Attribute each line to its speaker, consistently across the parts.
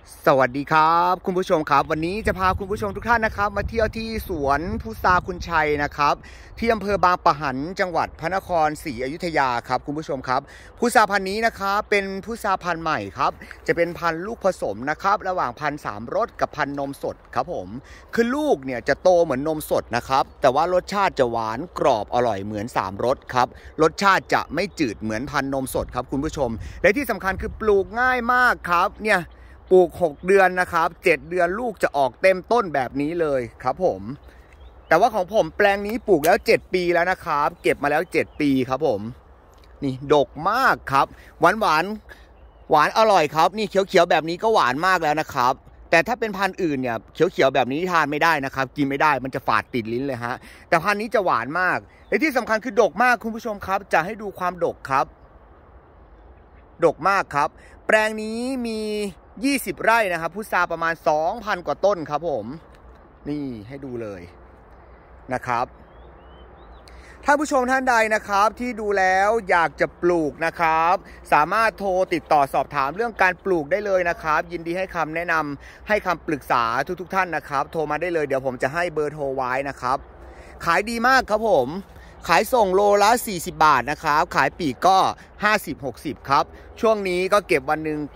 Speaker 1: สวัสดีครับคุณผู้ชมครับวันนี้จะพาคุณผู้ชมทุกท่านนะครับมาเที่ยวที่สวนพุทราคุณชัยนะครับที่อำเภอบางปะหันจังหวัดพระนครศรีอยุธยาครับคุณผู้ชมครับพุทราพันธุ์นี้นะครับเป็นพุทราพันธุ์ใหม่ครับจะเป็นพันธุ์ลูกผสมนะครับระหว่างพันธุ์สามรสกับพันธุ์นมสดครับผมคือลูกเนี่ยจะโตเหมือนนมสดนะครับแต่ว่ารสชาติจะหวานกรอบอร่อยเหมือนสามรสครับรสชาติจะไม่จืดเหมือนพันธุ์นมสดครับคุณผู้ชมและที่สำคัญคือปลูกง่ายมากครับเนี่ยปลูก6 เดือนนะครับ7 เดือนลูกจะออกเต็มต้นแบบนี้เลยครับผมแต่ว่าของผมแปลงนี้ปลูกแล้ว7 ปีแล้วนะครับเก็บมาแล้ว7 ปีครับผมนี่ดกมากครับหวานอร่อยครับนี่เขียวๆแบบนี้ก็หวานมากแล้วนะครับแต่ถ้าเป็นพันธุ์อื่นเนี่ยเขียวๆแบบนี้ทานไม่ได้นะครับกินไม่ได้มันจะฝาดติดลิ้นเลยฮะแต่พันธุ์นี้จะหวานมากและที่สำคัญคือดกมากคุณผู้ชมครับจะให้ดูความดกครับดกมากครับแปลงนี้มี20 ไร่นะครับพุทราประมาณ 2,000 กว่าต้นครับผมนี่ให้ดูเลยนะครับท่านผู้ชมท่านใดนะครับที่ดูแล้วอยากจะปลูกนะครับสามารถโทรติดต่อสอบถามเรื่องการปลูกได้เลยนะครับยินดีให้คำแนะนำให้คำปรึกษาทุกท่านนะครับโทรมาได้เลยเดี๋ยวผมจะให้เบอร์โทรไว้นะครับขายดีมากครับผมขายส่งโลละ40 บาทนะครับขายปลีกก็50-60ครับช่วงนี้ก็เก็บวันหนึ่ง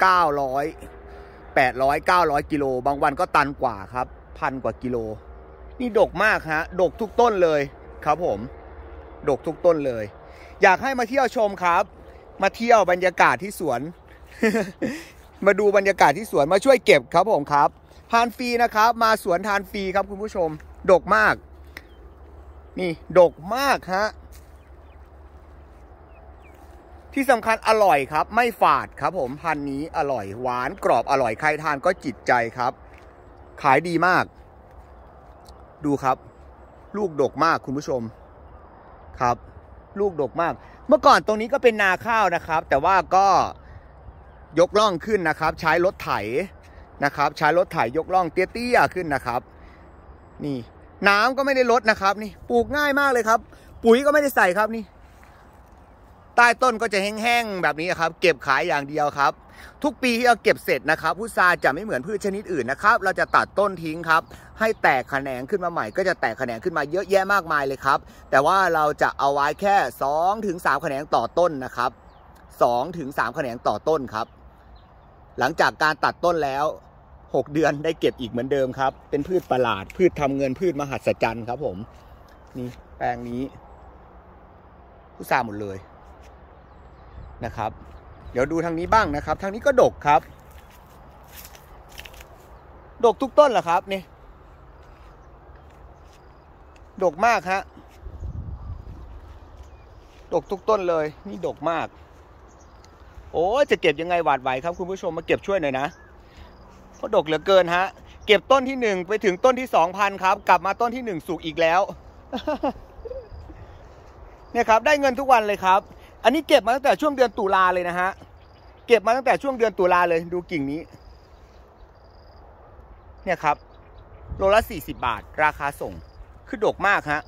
Speaker 1: 800-900 กิโลบางวันก็ตันกว่าครับ1,000 กว่ากิโลนี่ดกมากฮะดกทุกต้นเลยครับผมดกทุกต้นเลยอยากให้มาเที่ยวชมครับมาเที่ยวบรรยากาศที่สวน มาดูบรรยากาศที่สวนมาช่วยเก็บครับผมครับทานฟรีนะครับมาสวนทานฟรีครับคุณผู้ชมดกมากนี่ดกมากฮะที่สำคัญอร่อยครับไม่ฝาดครับผมพันธุ์นี้อร่อยหวานกรอบอร่อยใครทานก็จิตใจครับขายดีมากดูครับลูกดกมากคุณผู้ชมครับลูกดกมากเมื่อก่อนตรงนี้ก็เป็นนาข้าวนะครับแต่ว่าก็ยกล่องขึ้นนะครับใช้รถไถนะครับใช้รถไถยกล่องเตี้ยๆขึ้นนะครับนี่น้ำก็ไม่ได้ลดนะครับนี่ปลูกง่ายมากเลยครับปุ๋ยก็ไม่ได้ใส่ครับนี่ใต้ต้นก็จะแห้งๆแบบนี้ครับเก็บขายอย่างเดียวครับทุกปีที่เราเก็บเสร็จนะครับพุทราจะไม่เหมือนพืชชนิดอื่นนะครับเราจะตัดต้นทิ้งครับให้แตกแขนงขึ้นมาใหม่ก็จะแตกแขนงขึ้นมาเยอะแยะมากมายเลยครับแต่ว่าเราจะเอาไว้แค่2-3 แขนงต่อต้นนะครับ2-3 แขนงต่อต้นครับหลังจากการตัดต้นแล้ว6 เดือนได้เก็บอีกเหมือนเดิมครับเป็นพืชประหลาดพืชทำเงินพืชมหัศจรรย์ครับผมนี่แปลงนี้พุทราหมดเลยนะครับเดี๋ยวดูทางนี้บ้างนะครับทางนี้ก็ดกครับดกทุกต้นเหรอครับนี่ดกมากฮะดกทุกต้นเลยนี่ดกมากโอ้จะเก็บยังไงหวาดไหวครับคุณผู้ชมมาเก็บช่วยหน่อยนะเพราะดกเหลือเกินฮะเก็บต้นที่1ไปถึงต้นที่2,000ครับกลับมาต้นที่1สุกอีกแล้ว เนี่ยครับได้เงินทุกวันเลยครับอันนี้เก็บมาตั้งแต่ช่วงเดือนตุลาเลยนะฮะเก็บมาตั้งแต่ช่วงเดือนตุลาเลยดูกิ่งนี้เนี่ยครับโลละ40 บาทราคาส่งคือดกมากฮะ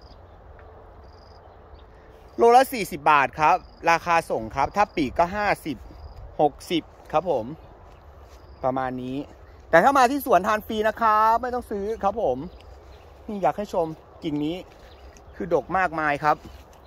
Speaker 1: โลละ40 บาทครับราคาส่งครับถ้าปีกก็50-60ครับผมประมาณนี้แต่ถ้ามาที่สวนทานฟรีนะครับไม่ต้องซื้อครับผมนี่อยากให้ชมกิ่งนี้คือดกมากมายครับ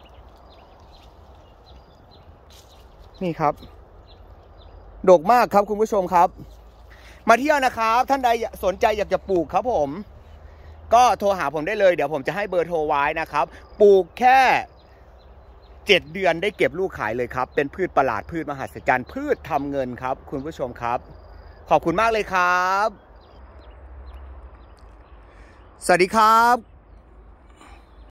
Speaker 1: นี่ครับดกมากครับคุณผู้ชมครับมาเที่ยวนะครับท่านใดสนใจอยากจะปลูกครับผมก็โทรหาผมได้เลยเดี๋ยวผมจะให้เบอร์โทรไว้นะครับปลูกแค่7 เดือนได้เก็บลูกขายเลยครับเป็นพืชประหลาดพืชมหัศจรรย์พืชทำเงินครับคุณผู้ชมครับขอบคุณมากเลยครับสวัสดีครับ